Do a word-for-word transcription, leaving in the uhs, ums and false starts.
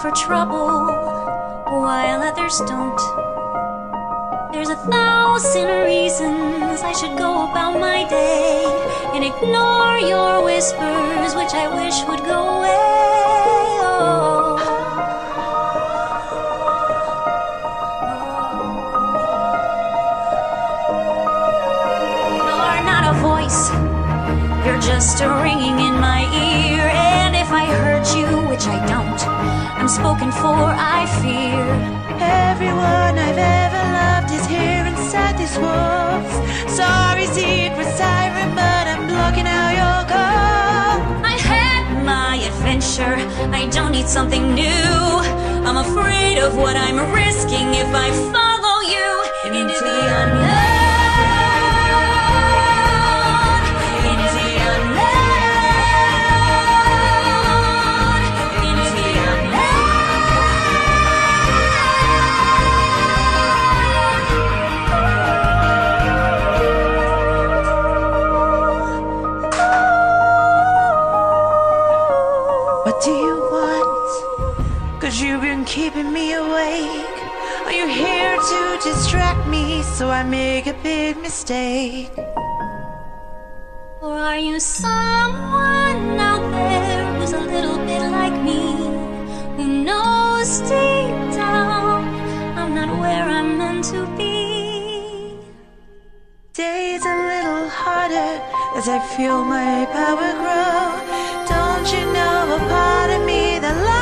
for trouble while others don't. There's a thousand reasons I should go about my day and ignore your whispers, which I wish would go away. Oh. You're not a voice, you're just a ringing in my ear. And if I hurt you, which I don't, I'm spoken for, I fear. Everyone I've ever loved is here inside these walls. Sorry, secret siren, but I'm blocking out your call. I've had my adventure, I don't need something new. I'm afraid of what I'm risking if I follow you into the unknown. What do you want? Cause you've been keeping me awake. Are you here to distract me so I make a big mistake? Or are you someone out there who's a little bit like me, who knows deep down I'm not where I'm meant to be? Days a little harder as I feel my power grow. Don't you know a part of me that loves